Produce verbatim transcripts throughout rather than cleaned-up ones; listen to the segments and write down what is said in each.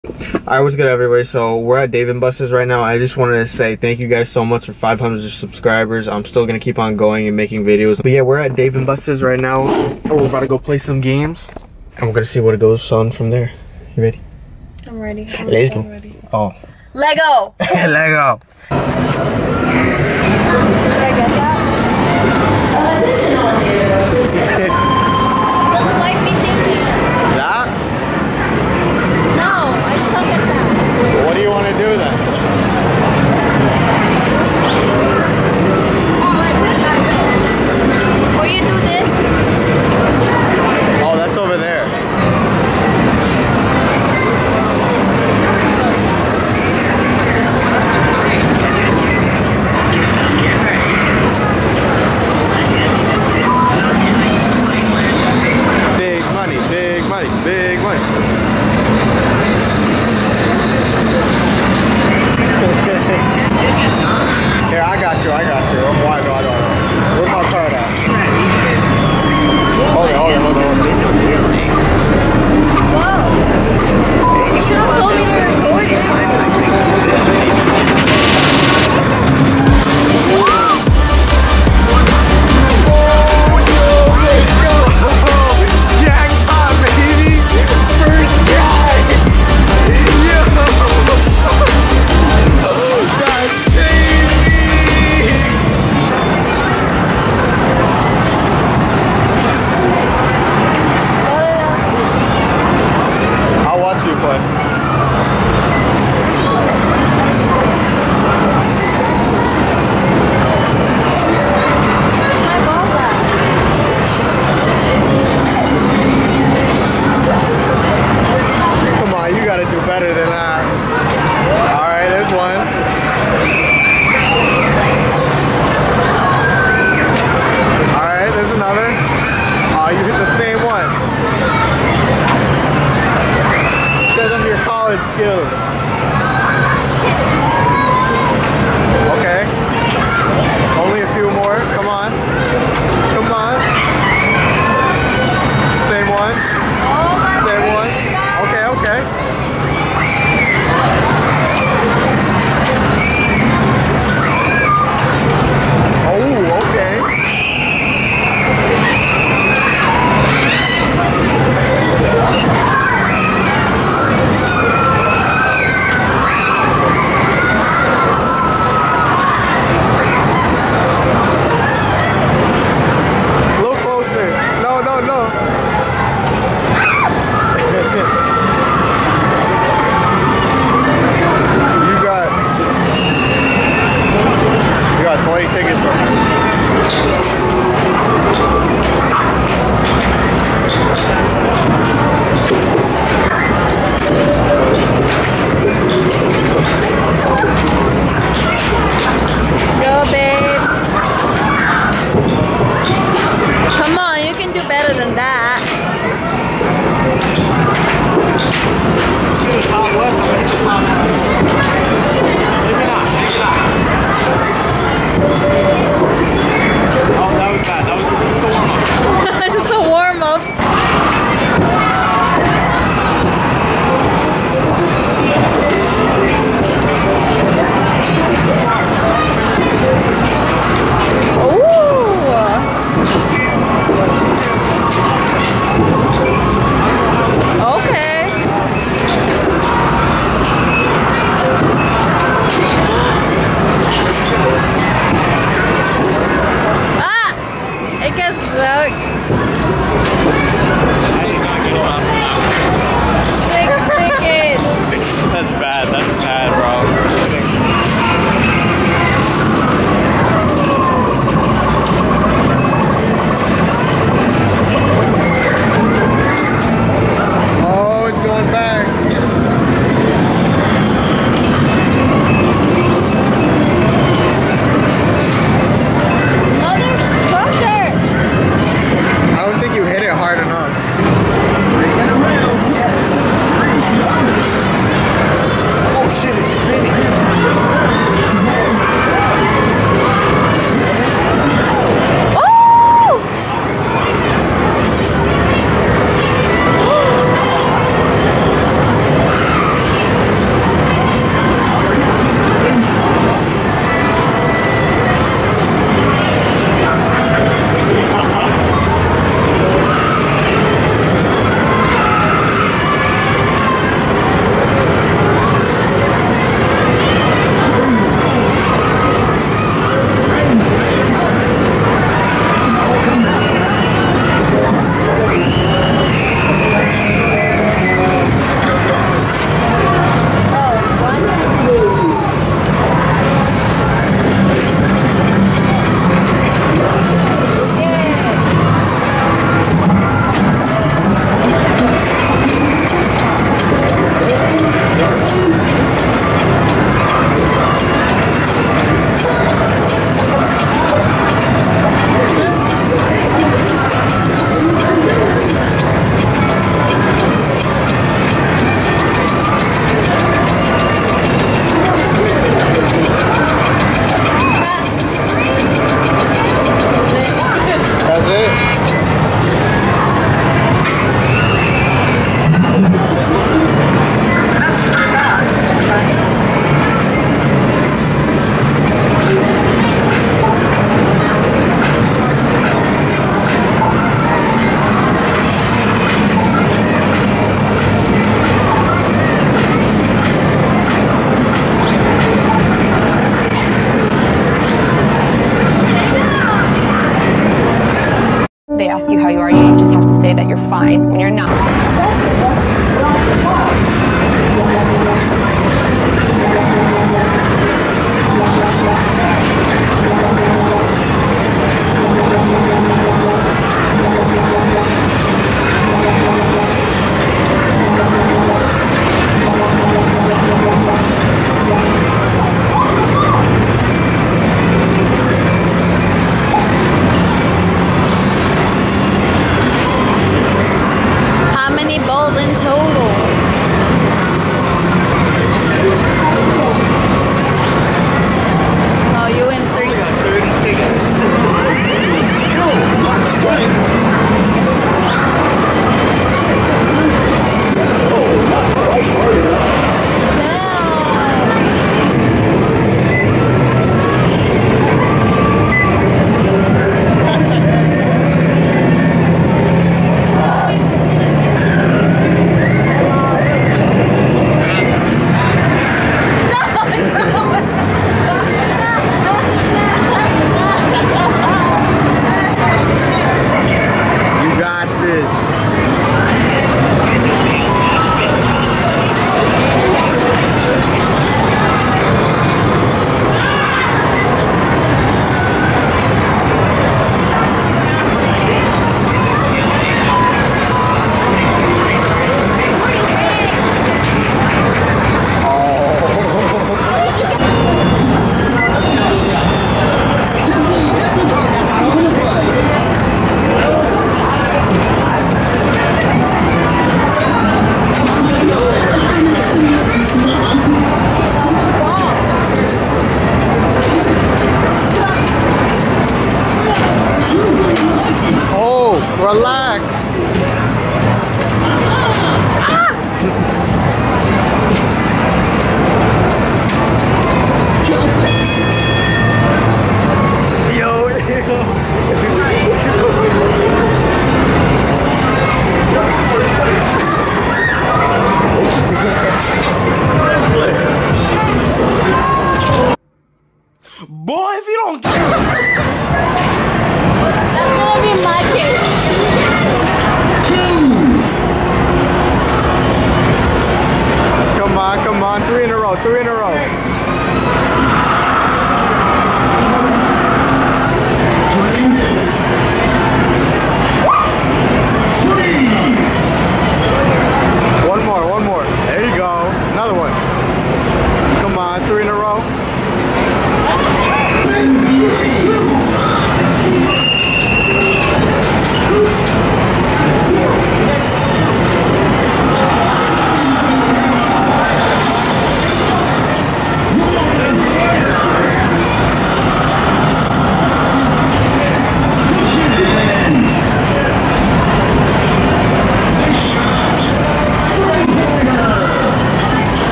Alright, what's good everybody? So we're at Dave and Buster's right now. I just wanted to say thank you guys so much for five hundred subscribers. I'm still gonna keep on going and making videos. But yeah, we're at Dave and Buster's right now. We're about to go play some games, and we're gonna see what it goes on from there. You ready? I'm ready. I'm Let's go. ready. Oh. Lego. Lego. Did I get that? Just like me thinking. That? No, I suck at that. What do you want to do then? Oh, I did that. Or you do this. Oh, that's over there. Big money, big money, big money. Here, I got you, I got you. I'm wide, wide, wide. Where's my card at? Hold it, hold it, hold it, hold it. Whoa. You should have told me to record it. Jackpot, baby! First try! Yo! That's crazy! I'll watch you play. My balls out. Come on, you gotta do better than that. Alright, there's one. Alright, there's another. Oh, you hit the same one. Says under your college skills. Okay. Only a few more. Come on. Come on. Same one. Oh my Same one. God. Okay, okay. Oh, okay. they ask you how you are, you just have to say that you're fine when you're not. How many balls in total? Oh, you win three. thirty tickets. You got this. Oh, relax. Yo, Boy, if you don't get That's gonna be my kid. come on, come on. Three in a row, three in a row. One more, one more. There you go. Another one. Come on, three in a row.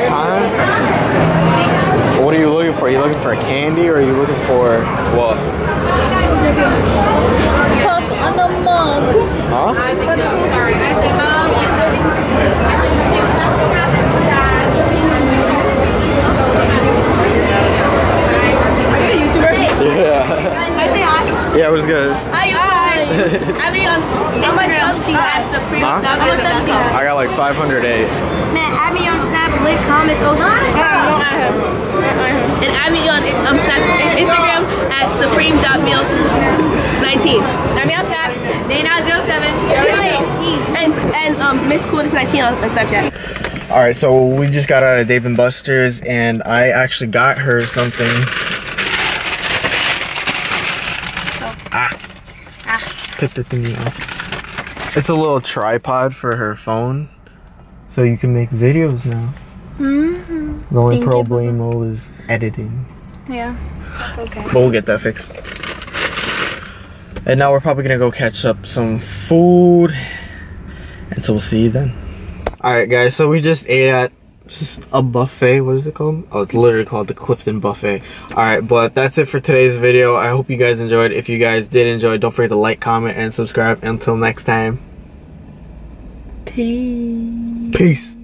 time? What are you looking for? Are you looking for a candy or are you looking for what? Coke on a mug. Huh? Are you a YouTuber? Yeah. Can I say hi? Yeah, it was good. Hi, YouTube. I mean on Instagram at Supreme. Huh? I got like five hundred eight. Man, add me on Snap, link, comments, oh seven. Don't add him. And add me on um, Snap, Instagram at supreme dot milk nineteen. Add me on Snap, Dana zero seven. And and um Miss Cool is nineteen on, on Snapchat. All right, so we just got out of Dave and Buster's, and I actually got her something. Ah. Ah. Pick the thingy off. It's a little tripod for her phone, so you can make videos now. Mm-hmm. The only Thank problemo is editing. Yeah, that's okay. But we'll get that fixed. And now we're probably gonna go catch up some food, and so we'll see you then. All right, guys. So we just ate at a buffet. What is it called? Oh, it's literally called the Clifton Buffet. All right, but that's it for today's video. I hope you guys enjoyed. If you guys did enjoy, don't forget to like, comment, and subscribe. Until next time. Peace. Peace.